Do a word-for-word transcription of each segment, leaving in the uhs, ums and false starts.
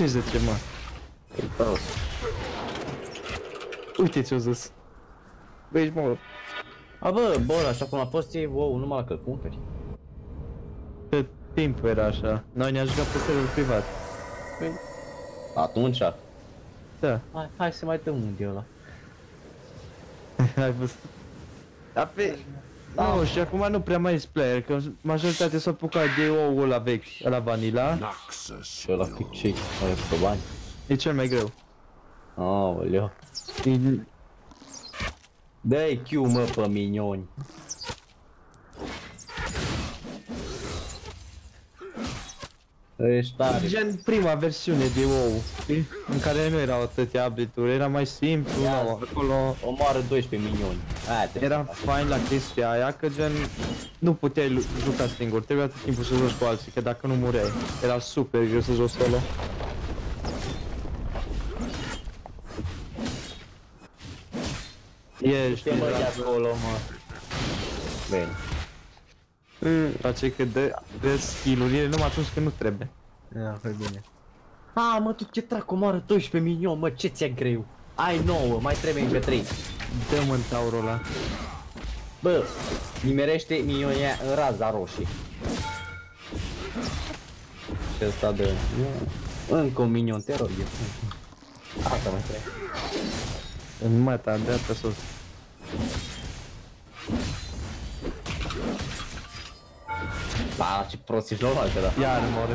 Ce zice, mă? E prost. Uite ce-o zis. Bă, ești mort. A, bă, bă, așa cum a fost, e wow, numai că cumperi. Cât timp era așa. Noi ne-am jucat pe server privat. Păi, atunci? Da. Hai, hai să mai dăm unde ăla. Ai văzut? Dar pe... Da. Nu, și acum nu prea mai ești player, că majoritatea s-au apucat de ou ăla vechi, ăla vanilla. Și ăla cu ce? Are pe bani? E cel mai greu. Aoleu. E... Dă-i Q, mă, pe minioni. Ești tare. Gen prima versiune de WoW, știi? În care nu erau atâtea update-uri, era mai simplu, Ia, acolo... Omoară doisprezece minioni. Aia te Era fain la chestia aia, că gen... Nu puteai juca singur, trebuia tot timpul să joci cu alții, că dacă nu mureai, era super greu să joci solo. Ești, mă, de acolo, mă. Bine. Face că dă, dă skill-uri numai atunci când nu trebuie. Ia, fă bine. A, mă, tu ce dracu, omoară doisprezece minioni, mă, ce ți-e greu? Ai nouă, mai trebuie încă trei. Dă-mă în taurul ăla. Bă, nimerește minionii în raza roșie. Și ăsta dă... Încă un minion, te rog eu. Asta mai trebuie. În mata, în dreapta sus. Ba, ce prost ești normal, da. Iar moare.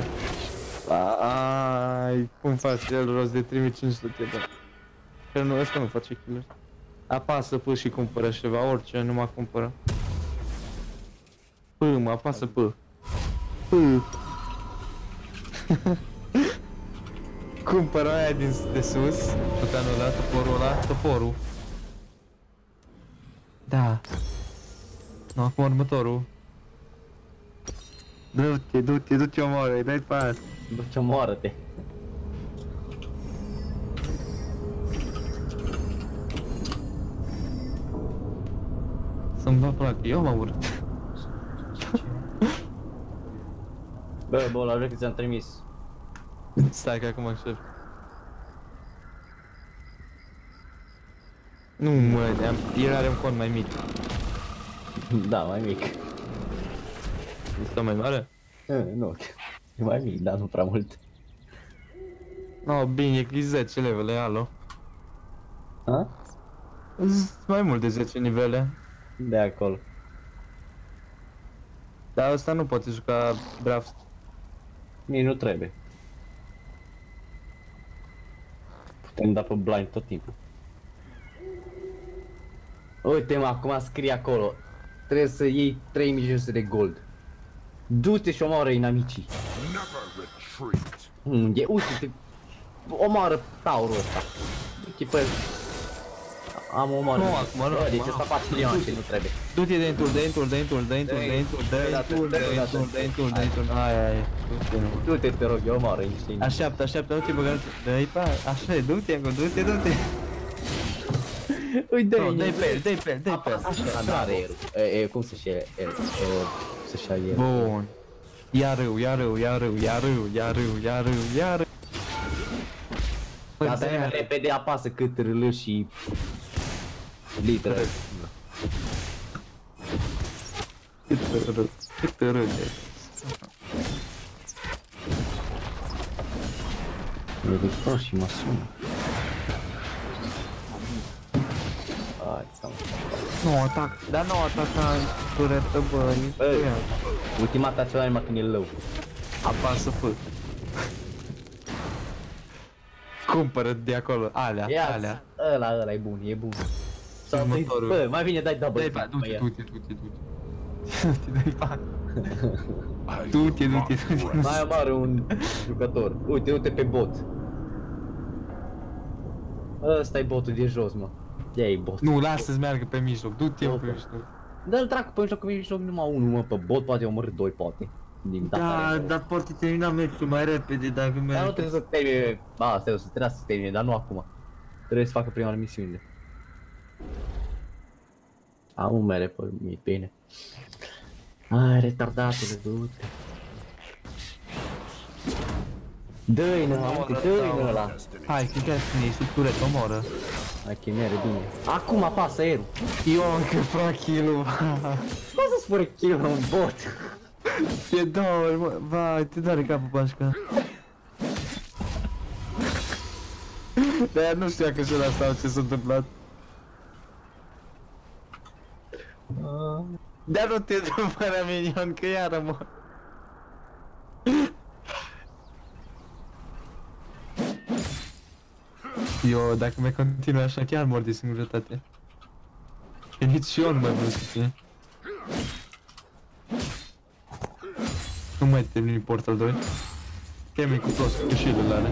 Ai, cum faci el rost de trei mii cinci sute, bă. Că nu, ăsta nu face kill-uri. Apasă P și cumpără ceva, orice, nu mă cumpără. P, mă, apasă P. P. Cumpără aia din de sus, butonul ăla, toporul ăla, toporul. Da. Nu, acum următorul. Du-te, du-te, du-te, omoară-i, dai-i pe aia. Du-te, omoară-te. Să-mi va plac, eu m-am urât. Bă, bă, la vreo că ți-am trimis. Stai că acum accept. Nu mă, am, el are un cont mai mic. Da, mai mic. Este mai mare? E, nu, e mai mic, dar nu prea mult. No, bine, e zece levele, alo. Ha? Mai mult de zece nivele. De acolo. Dar ăsta nu poate juca draft. Mie nu trebuie. Putem da pe blind tot timpul. Uite, mă, acum scrie acolo. Trebuie să iei trei mii cinci sute de gold. Du-te și omoară inamicii. Unde? Uite-te. Omoară taurul ăsta. Du-te pe... Am omoară. Nu, acum nu. Bă, deci ăsta face milioane și nu trebuie. Du-te de intul, de intul, de intul, de intul, de intul, de intul, de intul, de intul, de intul, aia, aia. Du-te, te rog, eu omoară niște inamicii. Așteaptă, așteaptă, nu te băga, dă-i pe aia. Așa e, du-te acolo, du-te, du-te. Uite, Dă-i pe el, dă-i pe el, dă-i pe el. Așa, n-are el. E, cum să-și ia el? Să-și ia el. Bun. Ia râu, ia râu, ia râu, ia râu, ia râu, ia râu, ia râu. Dar să repede apasă cât râl și... litră. Cât râu, cât râu de... Eu de prost și mă sună. Hai, stau. Nu atac, dar nu ataca în turetă, bă, nici Bă, ultima ta ceva numai când e low. apasă P. Cumpără de acolo, alea, Ia-ți, alea. ăla, ăla e bun, e bun. Sau dai, Următorul. bă, mai bine dai double Dai click pa, pe du-te, el. du-te, du-te, du-te. Du-te, dai pa. Du-te, du-te, du-te. Mai omoară un jucător. Uite, uite pe bot. Ăsta e botul de jos, mă. Ia-i bot. Nu, lasă-ți meargă pe mijloc, du-te mă pe mijloc. Dă-l dracu pe mijloc, pe mijloc numai unul, mă, pe bot, poate omorâ doi, poate. Din Da, dar poate termina meciul mai repede dacă Dar nu merge. trebuie să termine, ba, asta o să trebuie să termine, dar nu acum. Trebuie să facă prima misiune. Am un mere pe mie, bine. Ai, retardatule, du-te. Dă-i nă, mă, dă-i nă ăla. Hai, că chiar cine e sub turet, omoră. Hai că merge bine. Acum apasă aerul. Eu încă fac kill-ul. Cum să-ți fără kill un bot? E două ori, mă, vai, te doare capul, Pașca. De-aia nu știa că și-ăla sau ce s-a întâmplat. De-aia nu te drum fără minion, că iară mor. Eu, dacă mai continui așa, chiar mor de singurătate. Că nici eu nu mai vreau să fie. Nu mai termini Portal doi. Că mi cu toți cușile are.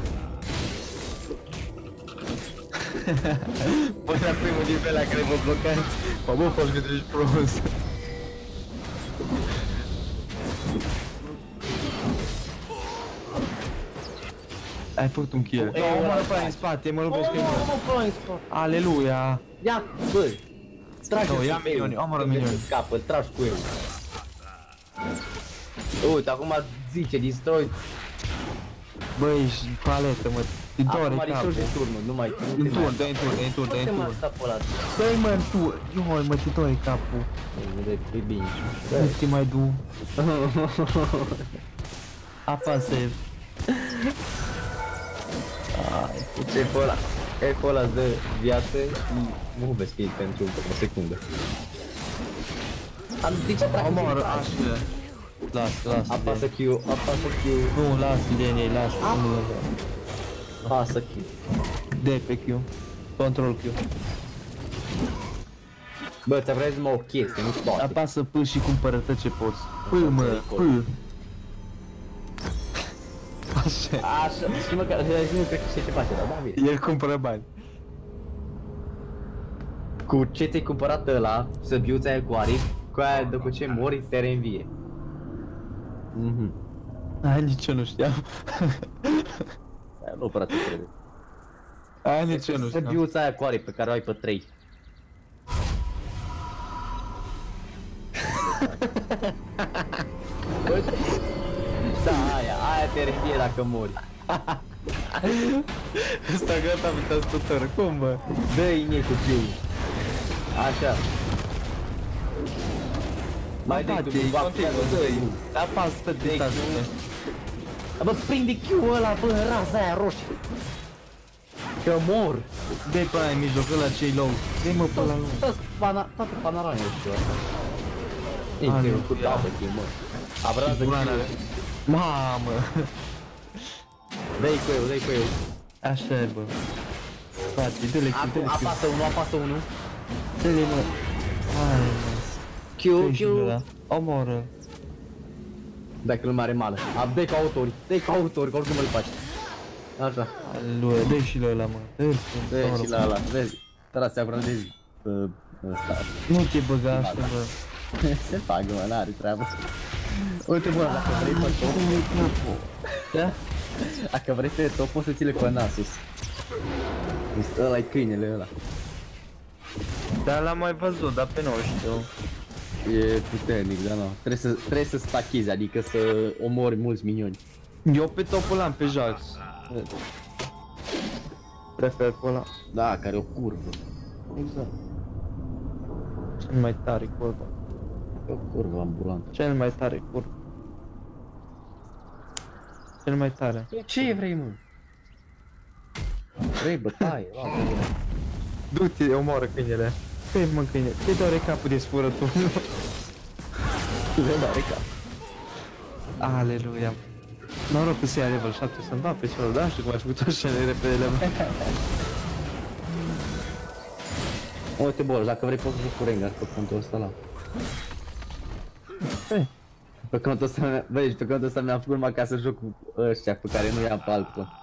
Bă, la primul nivel la care mă blocați. Mă, bă, faci că tu ești prost. Ai făcut un kill. Ei, Nu, mă ăla lovesc în spate, mă lovesc în spate. mă, mă, mă, Aleluia. ia, bă. Trage Nu, ia minioni, omoră minioni. Scapă, îl tragi cu el. Uite, acum zice, destroy. Bă, ești paletă, mă. Te doare Acum capul. resurge turnul, nu mai... În turn, dă-i în turn, dă-i în turn, dă-i în Uite mă, turn. sta pe ăla. Dă-i mă în turn. Ioi, mă, te doare capul. E bine. Nu te mai du. Apasă F. Ce e pe ăla? E pe ăla îți dă viață și move speed pentru o secundă. Am, de ce tragi? Omoră, așa. Lasă, lasă. Apasă Q, apasă Q. Nu, lasă de ei, lasă. Nu mă vreau. Apasă Q. De pe Q. Control Q. Bă, ți-a vrea numai o chestie, nu toate. Apasă P și cumpără tot ce poți. P, mă, P. Așa. Așa, și măcar, nu cred că știi ce face, dar da, bine. El cumpără bani. Cu ce ți-ai cumpărat ăla, să biuți aia cu aripi, cu aia de cu ce mori, te reînvie. Mhm. Aia nici eu nu știam. Aia nu prea te trebuie. Aia nici eu nu Să știam. biuți aia cu aripi pe care o ai pe trei. Da, aia, aia te reînvie dacă mori. Ăsta gata, am uitat stător. Cum, bă? Dă-i mie cu Q. Așa. Mai dai tu Dă-i, cumva, continuă, dă-i. Apasă, stă de tasă. bă, prinde Q-ul ăla, bă, în raza aia roșie. Că mor. Dă-i pe aia în mijloc, ăla ce-i low. Dă-i mă pe ăla low. Toți pana, toate panoramele știu asta. Ale, Ei, cu ia. tapă Q, mă. Abrază Q. Mamă. Dă-i cu eu, dă-i cu eu. Așa e, bă. Frate, dă-le Q, Acum, dă-le Q. apasă unul, apasă unul. Dă-le, mă. Hai, mă. Q, Q. Q. Omoră. Dacă lumea are mală. A, dă-i cu autori, dă-i cu autori, că oricum îl faci. Așa. Aleluia, dă-i și la ăla, mă. Dă-i Dă-i și la ăla, vezi. Trase aprandezi. Ăsta. Nu te băga așa, bă. Se pagă, mă, n-are treabă. Uite, bă, dacă vrei pe top. Da? Dacă vrei pe top, poți să ți le cu Nasus. Ăla-i câinele ăla. Dar l-am mai văzut, dar pe nu știu. E puternic, dar nu. Trebuie să, trebuie să stachezi, adică să omori mulți minioni. Eu pe topul am pe Jax. Prefer pe ăla. Da, care o curvă. Exact. Cel mai tare curvă. E o curvă ambulantă. Cel mai tare curvă. Cel mai tare. Ce vrei, mă? Vrei bătaie, lasă. Du-te, omoară câinele. Păi mă câine, te doare capul de sfurătul. Le doare cap. Aleluia. Noroc că se ia level șapte să-mi bat pe celor, da? Știu cum aș făcut așa de repede level. Uite, bă, dacă vrei poți să joci cu Rengar pe contul ăsta la. Păi. Pe contul ăsta, vezi, pe contul ăsta mi-am făcut numai ca să joc cu ăștia pe care nu i-am pe alt cont.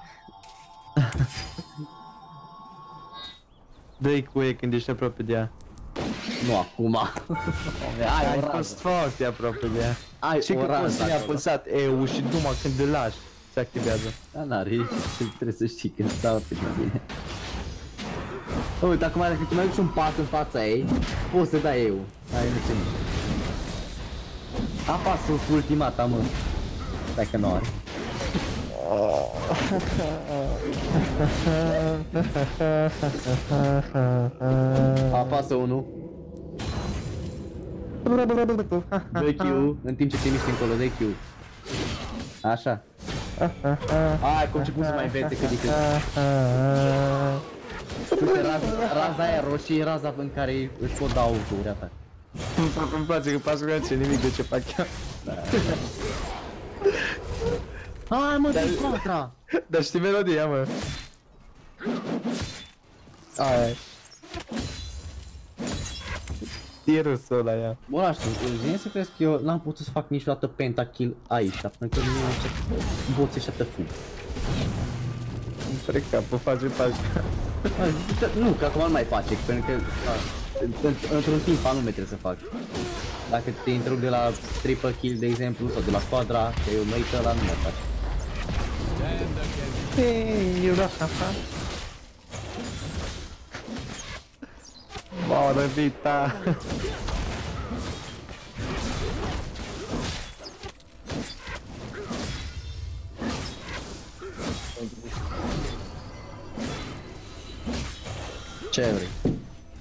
Dă-i cu ei când ești aproape de ea. Nu acum. Ai Ai o fost rază. foarte aproape de ea. Ai Și o că rază poți să mi-a acolo. apăsat E-ul și numai când îl lași se activează. Da, n-are, trebuie să știi când stau pe tine. Uite, acum dacă tu mai duci un pas în fața ei, poți să dai eu. Ai nu ce nici. Apasă cu ultimata, mă. Dacă nu are. Apasă unul. Dă Q, în timp ce te miști încolo, dă Q. Așa. Hai, cum început să mai învețe cât de cât. Uite, raza, raza aia roșie e raza în care își pot da auto-uri a ta. Îmi place că pasul nu ce nimic de ce fac eu. Hai mă, dă-i contra! Dar știi melodia, mă. Aia. Tirul ăla ea. Bă, nu știu, vine să crezi că eu n-am putut să fac niciodată pentakill aici, pentru că nu am boți ăștia te fug. Cred că apă face pași. Nu, că acum nu mai face, pentru că într-un timp anume trebuie să fac. Dacă te intrug de la triple kill, de exemplu, sau de la quadra, că eu măi că ăla nu mai face. Eu da așa. Wow, răbita. Ce vrei?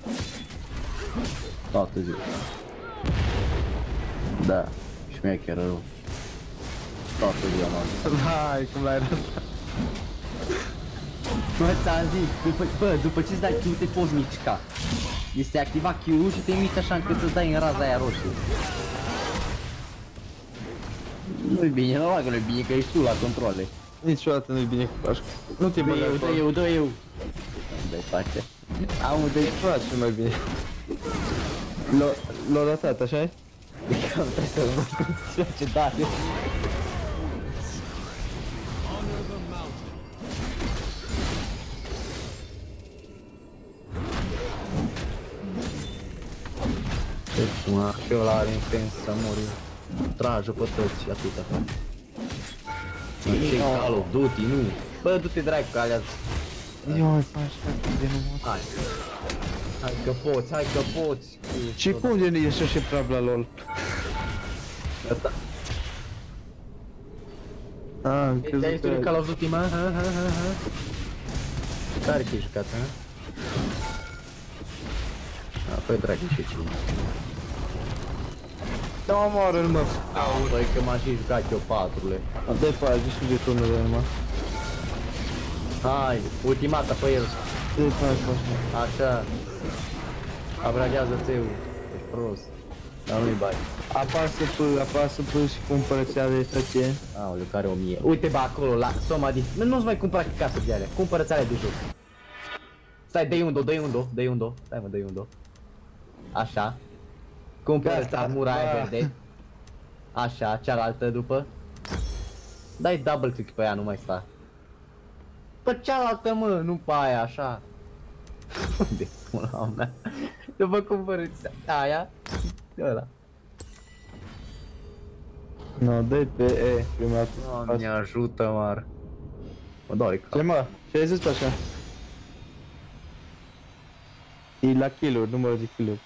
Toată ziua. Da, șmecher rău. Toată ziua, mă. Vai, cum l-ai arătat. Bă, ți-am zis, după, bă, după ce-ți dai Q te poți mișca. Este activa Q-ul și te miști așa încât să-ți dai în raza aia roșie. Nu-i bine, nu că nu-i bine, că ești tu la controle. Niciodată nu-i bine cu pașca. Nu te Dă băga eu, acolo. dă eu, dă eu. Dă-i face. Am de niciodată cel mai bine. L-a datat, așa-i? Cam trebuie să văd ceea ce date. Deci, mă, și ăla are intens să mori. Trage pe toți și atâta. Ce Call of Duty, nu. Bă, du-te dracu că alea. Ioi, pașca, de numai. Hai. Hai că poți, hai că poți. Și cum de ești așa praf la LOL? Asta. Ah, am Te-ai crezut jucat Call că... of Duty, mă? Ha, ha, ha, ha. Care te-ai jucat, ha? A, păi dragă și cine. Da, omoară-l, mă. Băi că m-am și jucat eu patrule. Dă-i pe aia, zici de turnurile numai. Hai, ultimata pe el. Dă-i pe aia, pașca. Așa. Abragează țeu. Ești prost. Dar nu-i bani. Apasă P, apasă P și cumpără-ți ale ăștia. Aoleu, care o mie. Uite bă acolo, la soma din... Nu, nu-ți mai cumpăra casă de alea. Cumpără-ți alea de jos. Stai, dă-i un do, dă-i un do, dă-i un do. Stai mă, dă-i un do. Așa. Cumpără-ți armura aia verde. Așa, cealaltă după. Dai double click pe ea, nu mai sta. Pe cealaltă mă, nu pe aia, așa. Unde pula mea? După cumpără-ți aia. Ăla. No, dă-i pe E, prima dată. Doamne ajută, mar. Mă doi Ce cap. mă? Ce ai zis pe așa? E la kill-uri, numărul de kill-uri.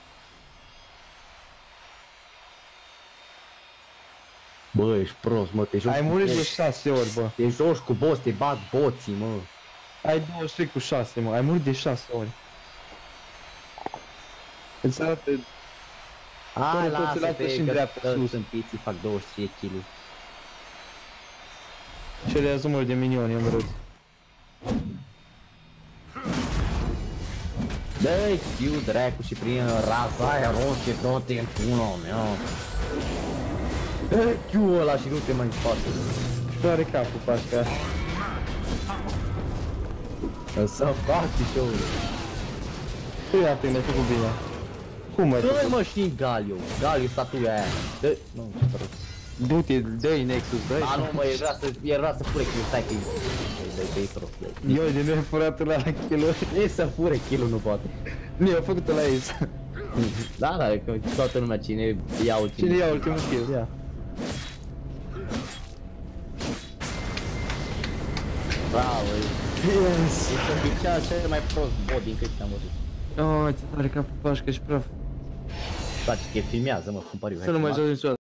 Bă, ești prost, mă, te joci Ai cu murit de boss. șase ori, bă. Te joci cu boss, te bat boții, mă. Ai douăzeci și trei cu șase, mă. Ai murit de șase ori. Îți arată... Hai, Toți la lasă-te, și în că dreapta, ăsta sus. sunt piții, fac douăzeci și trei kilograme. Cele numărul de minioni, am vrut. Dă-i Q, dracu, și prin raza aia roșie, toate în pula mea. Dă-i Q ăla și nu te mai faci. Și are capul pe așa. Să fac show-ul. Tu atent, ai făcut bine. Cum ai Dă-i făcut? mă, și Galio, Galio statuia aia. Dă-i, nu, ce prost. Du-te, dă-i Nexus, dă-i. A, nu mă, el vrea să, el vrea să fure kill, stai că-i... Dă-i, dă-i prost, dă-i. Eu de nu ai furat ăla la kill-uri. E să fure kill-ul, nu poate. Nu, eu făcut ăla aici. Da, da, că toată lumea cine ia ultimul. Cine ia ultimul kill, ia. Bravo, Yes! e cea cel mai prost bot din câte am văzut. Oh, ți tare capul pașcă și praf. Place că filmează, mă, cum pariu. Să nu mai joci niciodată.